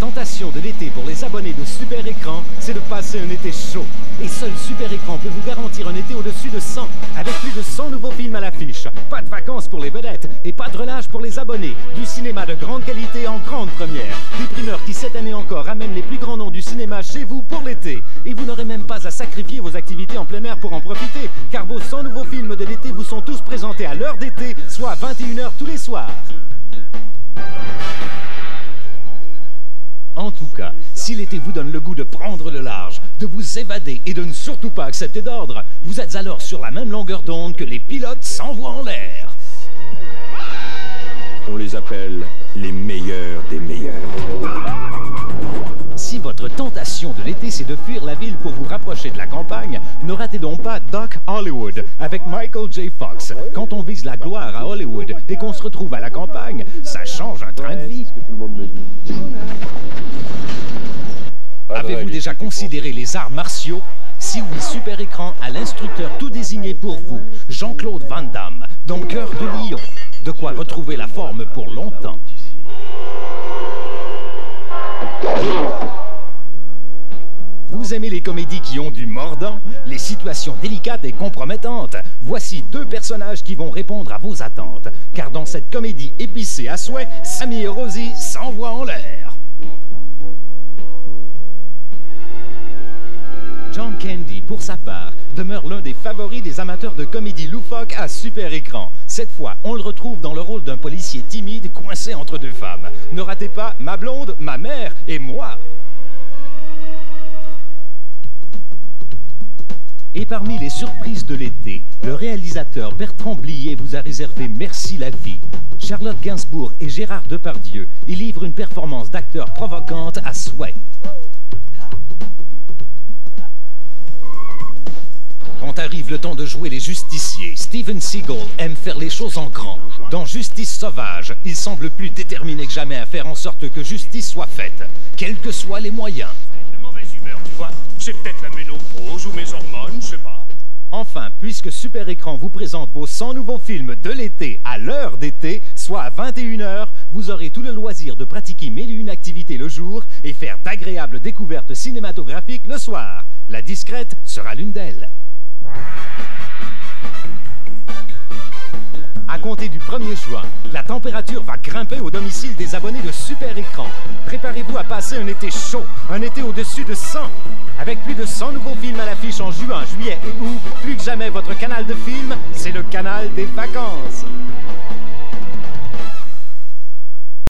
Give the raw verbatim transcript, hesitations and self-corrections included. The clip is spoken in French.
tentation de l'été pour les abonnés de Super Écran, c'est de passer un été chaud. Et seul Super Écran peut vous garantir un été au-dessus de cent, avec plus de cent nouveaux films à l'affiche. Pas de vacances pour les vedettes et pas de relâche pour les abonnés. Du cinéma de grande qualité en grande première. Des primeurs qui cette année encore amènent les plus grands noms du cinéma chez vous pour l'été. Et vous n'aurez même pas à sacrifier vos activités en plein air pour en profiter, car vos cent nouveaux films de l'été vous sont tous présentés à l'heure d'été, soit à vingt et une heures tous les soirs. En tout cas, si l'été vous donne le goût de prendre le large, de vous évader et de ne surtout pas accepter d'ordre, vous êtes alors sur la même longueur d'onde que les pilotes s'envoient en l'air. On les appelle les meilleurs des meilleurs. Si votre tentation de l'été c'est de fuir la ville pour vous rapprocher de la campagne, ne ratez donc pas Doc Hollywood avec Michael J. Fox. Quand on vise la gloire à Hollywood et qu'on se retrouve à la campagne, ça change un train de vie. Avez-vous déjà considéré les arts martiaux? Si oui, Super Écran a l'instructeur tout désigné pour vous, Jean-Claude Van Damme, dans Cœur de Lion. De quoi retrouver la forme pour longtemps. Vous aimez les comédies qui ont du mordant, les situations délicates et compromettantes? Voici deux personnages qui vont répondre à vos attentes. Car dans cette comédie épicée à souhait, Sammy et Rosie s'envoient en l'air. John Candy, pour sa part, demeure l'un des favoris des amateurs de comédie loufoque à Super Écran. Cette fois, on le retrouve dans le rôle d'un policier timide coincé entre deux femmes. Ne ratez pas Ma blonde, ma mère et moi. Et parmi les surprises de l'été, le réalisateur Bertrand Blier vous a réservé Merci la vie. Charlotte Gainsbourg et Gérard Depardieu y livrent une performance d'acteur provocante à souhait. Quand arrive le temps de jouer les justiciers, Steven Seagal aime faire les choses en grand. Dans Justice sauvage, il semble plus déterminé que jamais à faire en sorte que justice soit faite, quels que soient les moyens. De mauvaise humeur, tu vois. C'est peut-être la ménopause ou mes hormones, je sais pas. Enfin, puisque Super Écran vous présente vos cent nouveaux films de l'été à l'heure d'été, soit à vingt et une heures, vous aurez tout le loisir de pratiquer mille et une activités le jour et faire d'agréables découvertes cinématographiques le soir. La discrète sera l'une d'elles. À compter du premier juin, la température va grimper au domicile des abonnés de Super Écran. Préparez-vous à passer un été chaud, un été au-dessus de cent. Avec plus de cent nouveaux films à l'affiche en juin, juillet et août, plus que jamais votre canal de films, c'est le canal des vacances.